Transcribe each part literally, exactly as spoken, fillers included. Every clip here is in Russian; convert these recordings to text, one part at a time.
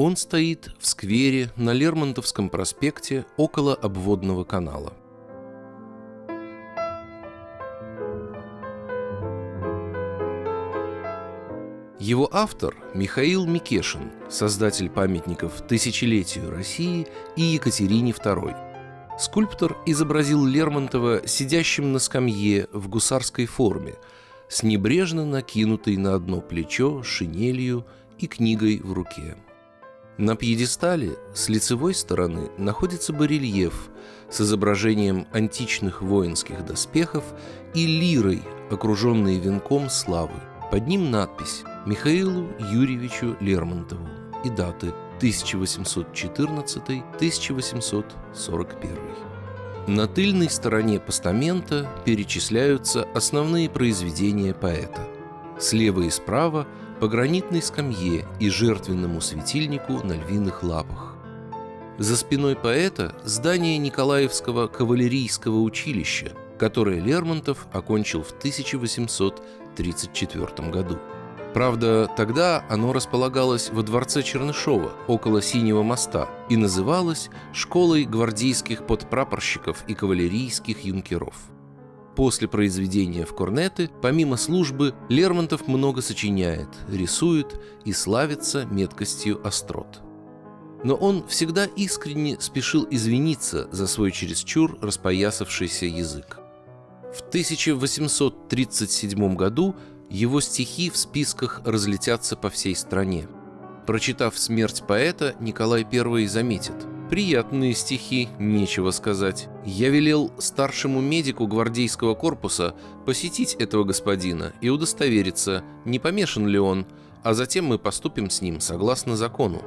Он стоит в сквере на Лермонтовском проспекте около обводного канала. Его автор Михаил Микешин, создатель памятников тысячелетию России и Екатерине второй. Скульптор изобразил Лермонтова сидящим на скамье в гусарской форме, с небрежно накинутой на одно плечо шинелью и книгой в руке. На пьедестале с лицевой стороны находится барельеф с изображением античных воинских доспехов и лирой, окруженной венком славы. Под ним надпись «Михаилу Юрьевичу Лермонтову» и даты тысяча восемьсот четырнадцатый — тысяча восемьсот сорок первый. На тыльной стороне постамента перечисляются основные произведения поэта. Слева и справа – по гранитной скамье и жертвенному светильнику на львиных лапах. За спиной поэта здание Николаевского кавалерийского училища, которое Лермонтов окончил в тысяча восемьсот тридцать четвёртом году. Правда, тогда оно располагалось во дворце Чернышова, около Синего моста, и называлось «Школой гвардейских подпрапорщиков и кавалерийских юнкеров». После произведения в корнеты, помимо службы, Лермонтов много сочиняет, рисует и славится меткостью острот. Но он всегда искренне спешил извиниться за свой чересчур распоясавшийся язык. В тысяча восемьсот тридцать седьмом году его стихи в списках разлетятся по всей стране. Прочитав смерть поэта, Николай Первый заметит: «Приятные стихи, нечего сказать. Я велел старшему медику гвардейского корпуса посетить этого господина и удостовериться, не помешан ли он, а затем мы поступим с ним согласно закону».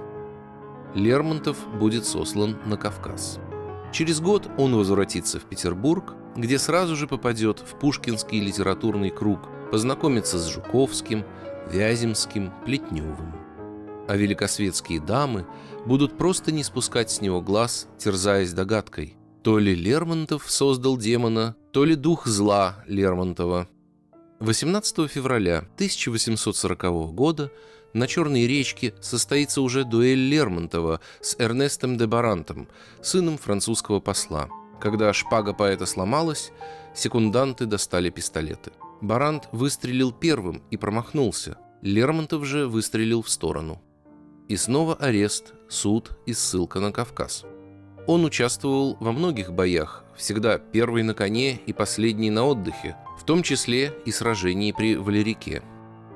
Лермонтов будет сослан на Кавказ. Через год он возвратится в Петербург, где сразу же попадет в пушкинский литературный круг, познакомится с Жуковским, Вяземским, Плетневым. А великосветские дамы будут просто не спускать с него глаз, терзаясь догадкой: то ли Лермонтов создал демона, то ли дух зла Лермонтова. восемнадцатого февраля тысяча восемьсот сорокового года на Черной речке состоится уже дуэль Лермонтова с Эрнестом де Барантом, сыном французского посла. Когда шпага поэта сломалась, секунданты достали пистолеты. Барант выстрелил первым и промахнулся. Лермонтов же выстрелил в сторону. И снова арест, суд и ссылка на Кавказ. Он участвовал во многих боях, всегда первый на коне и последний на отдыхе, в том числе и сражении при Валерике.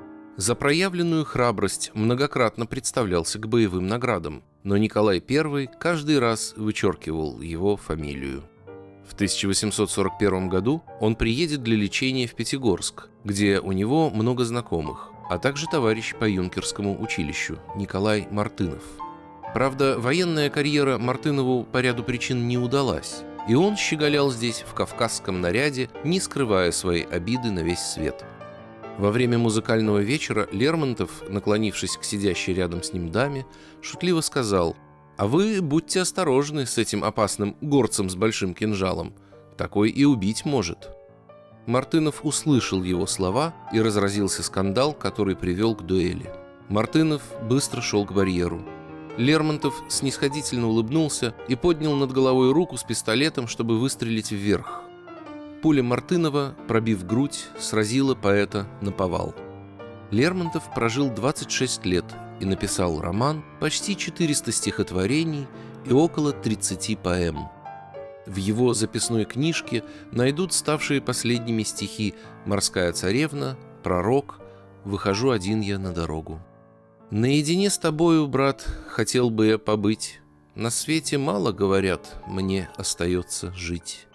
За проявленную храбрость многократно представлялся к боевым наградам, но Николай Первый каждый раз вычеркивал его фамилию. В тысяча восемьсот сорок первом году он приедет для лечения в Пятигорск, где у него много знакомых, а также товарищ по юнкерскому училищу Николай Мартынов. Правда, военная карьера Мартынову по ряду причин не удалась, и он щеголял здесь в кавказском наряде, не скрывая своей обиды на весь свет. Во время музыкального вечера Лермонтов, наклонившись к сидящей рядом с ним даме, шутливо сказал: «А вы будьте осторожны с этим опасным горцем с большим кинжалом, такой и убить может». Мартынов услышал его слова, и разразился скандал, который привел к дуэли. Мартынов быстро шел к барьеру. Лермонтов снисходительно улыбнулся и поднял над головой руку с пистолетом, чтобы выстрелить вверх. Пуля Мартынова, пробив грудь, сразила поэта наповал. Лермонтов прожил двадцать шесть лет и написал роман, почти четыреста стихотворений и около тридцати поэм. В его записной книжке найдут ставшие последними стихи «Морская царевна», «Пророк», «Выхожу один я на дорогу». «Наедине с тобою, брат, хотел бы я побыть. На свете мало, говорят, мне остается жить».